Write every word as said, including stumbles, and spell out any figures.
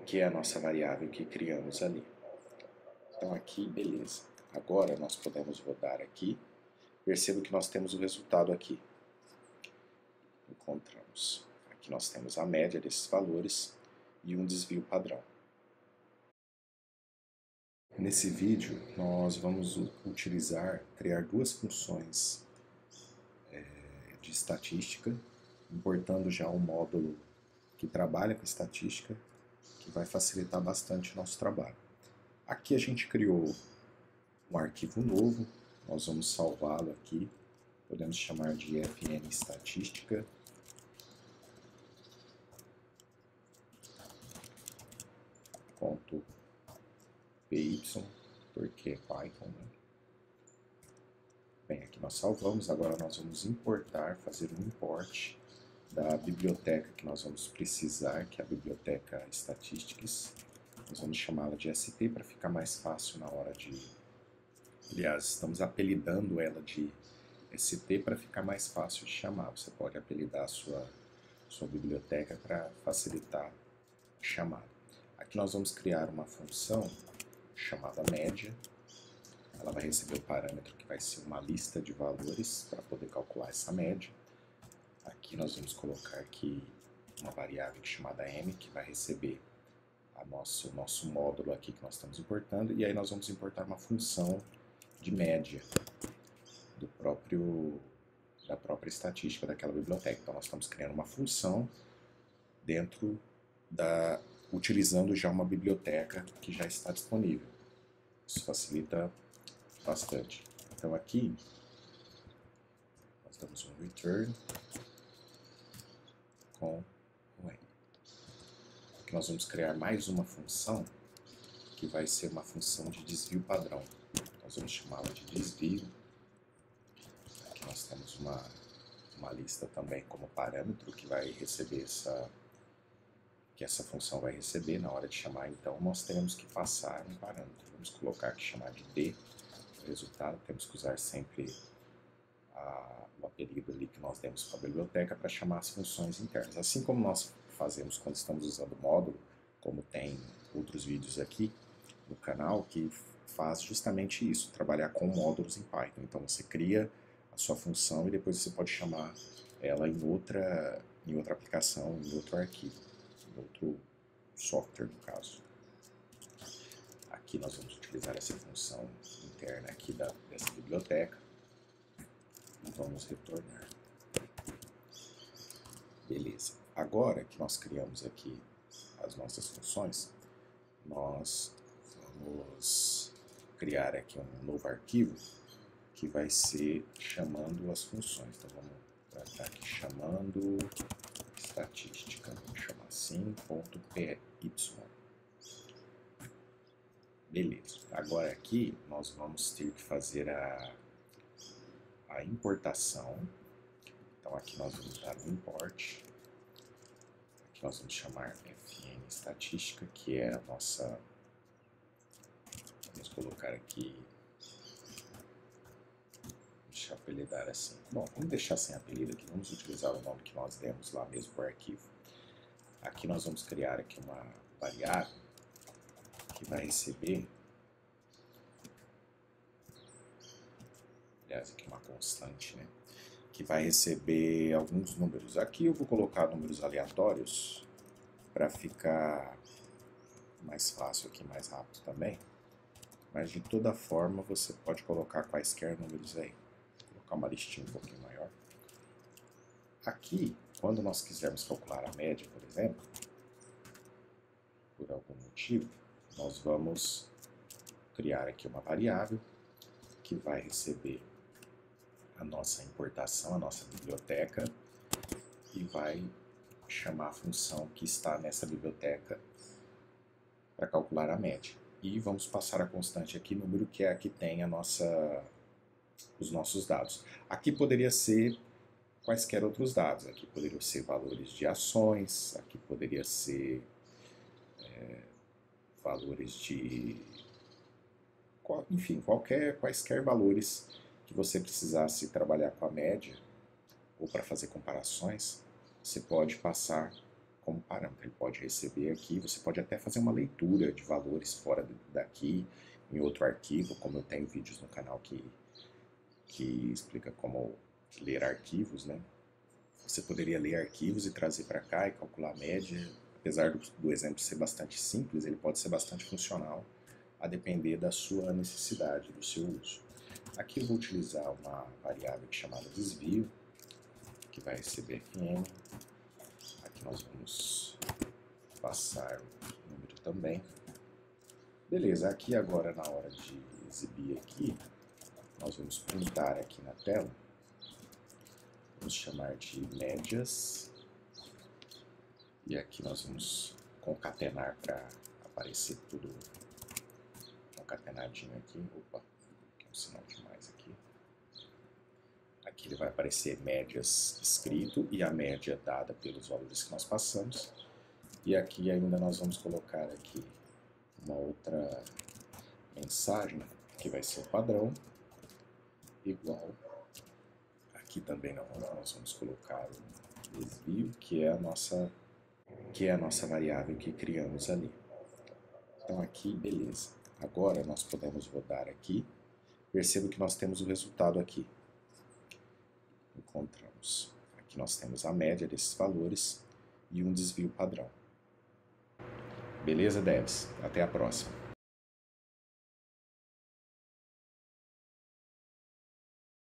que é a nossa variável que criamos ali. Então aqui, beleza. Agora nós podemos rodar aqui. Perceba que nós temos o resultado aqui. Encontramos. Aqui nós temos a média desses valores e um desvio padrão. Nesse vídeo nós vamos utilizar, criar duas funções é, de estatística, importando já um módulo que trabalha com estatística, que vai facilitar bastante o nosso trabalho. Aqui a gente criou um arquivo novo, nós vamos salvá-lo aqui, podemos chamar de fn estatística. Ponto .py, porque é Python, né? Bem, aqui nós salvamos, agora nós vamos importar, fazer um import da biblioteca que nós vamos precisar, que é a biblioteca Statistics. Nós vamos chamá-la de S T para ficar mais fácil na hora de... Aliás, estamos apelidando ela de S T para ficar mais fácil de chamar. Você pode apelidar a sua, sua biblioteca para facilitar a chamada. Aqui nós vamos criar uma função chamada média. Ela vai receber o parâmetro que vai ser uma lista de valores para poder calcular essa média. Aqui nós vamos colocar aqui uma variável chamada m, que vai receber a nosso, o nosso módulo aqui que nós estamos importando, e aí nós vamos importar uma função de média do próprio, da própria estatística daquela biblioteca. Então nós estamos criando uma função dentro da... utilizando já uma biblioteca que já está disponível. Isso facilita bastante. Então aqui nós damos um return com o n. Aqui nós vamos criar mais uma função que vai ser uma função de desvio padrão. Nós vamos chamá-la de desvio. Aqui nós temos uma, uma lista também como parâmetro que vai receber essa que essa função vai receber na hora de chamar. Então nós teremos que passar um parâmetro. Vamos colocar aqui, chamar de d, o resultado. Temos que usar sempre a, o apelido ali que nós demos para a biblioteca para chamar as funções internas. Assim como nós fazemos quando estamos usando o módulo, como tem outros vídeos aqui no canal que faz justamente isso, trabalhar com módulos em Python. Então você cria a sua função e depois você pode chamar ela em outra, em outra aplicação, em outro arquivo, em outro software no caso. Aqui nós vamos utilizar essa função interna aqui da, dessa biblioteca e vamos retornar. Beleza. Agora que nós criamos aqui as nossas funções, nós vamos criar aqui um novo arquivo que vai ser chamando as funções. Então vamos tratar aqui chamando estatística, vamos chamar assim, ponto .py. Beleza. Agora aqui nós vamos ter que fazer a, a importação. Então aqui nós vamos dar um import. Aqui nós vamos chamar fn estatística, que é a nossa... Vamos colocar aqui... Deixa eu apelidar assim. Bom, vamos deixar sem apelido aqui. Vamos utilizar o nome que nós demos lá mesmo para o arquivo. Aqui nós vamos criar aqui uma variável que vai receber... Aliás, aqui uma constante, né? Que vai receber alguns números. Aqui eu vou colocar números aleatórios para ficar mais fácil aqui, mais rápido também. Mas de toda forma você pode colocar quaisquer números aí. Vou colocar uma listinha um pouquinho maior. Aqui, quando nós quisermos calcular a média, por exemplo, por algum motivo, nós vamos criar aqui uma variável que vai receber a nossa importação, a nossa biblioteca, e vai chamar a função que está nessa biblioteca para calcular a média. E vamos passar a constante aqui, número que é a que tem a nossa, os nossos dados. Aqui poderia ser quaisquer outros dados, aqui poderiam ser valores de ações, aqui poderia ser é, valores de... enfim, qualquer, quaisquer valores que você precisasse trabalhar com a média ou para fazer comparações, você pode passar como parâmetro. Ele pode receber aqui, você pode até fazer uma leitura de valores fora daqui, em outro arquivo, como eu tenho vídeos no canal que, que explica como ler arquivos, né? Você poderia ler arquivos e trazer para cá e calcular a média. Apesar do, do exemplo ser bastante simples, ele pode ser bastante funcional, a depender da sua necessidade, do seu uso. Aqui eu vou utilizar uma variável chamada desvio, que vai receber F M. Aqui nós vamos passar o número também. Beleza, aqui agora na hora de exibir aqui, nós vamos printar aqui na tela. Vamos chamar de médias. E aqui nós vamos concatenar para aparecer tudo concatenadinho aqui. Opa, tem um sinal demais aqui. Aqui ele vai aparecer médias escrito e a média dada pelos valores que nós passamos. E aqui ainda nós vamos colocar aqui uma outra mensagem, que vai ser o padrão, igual. Aqui também nós vamos colocar o desvio, que é a nossa, que é a nossa variável que criamos ali. Então aqui, beleza. Agora nós podemos rodar aqui. Perceba que nós temos o resultado aqui. Encontramos. Aqui nós temos a média desses valores e um desvio padrão. Beleza, devs? Até a próxima.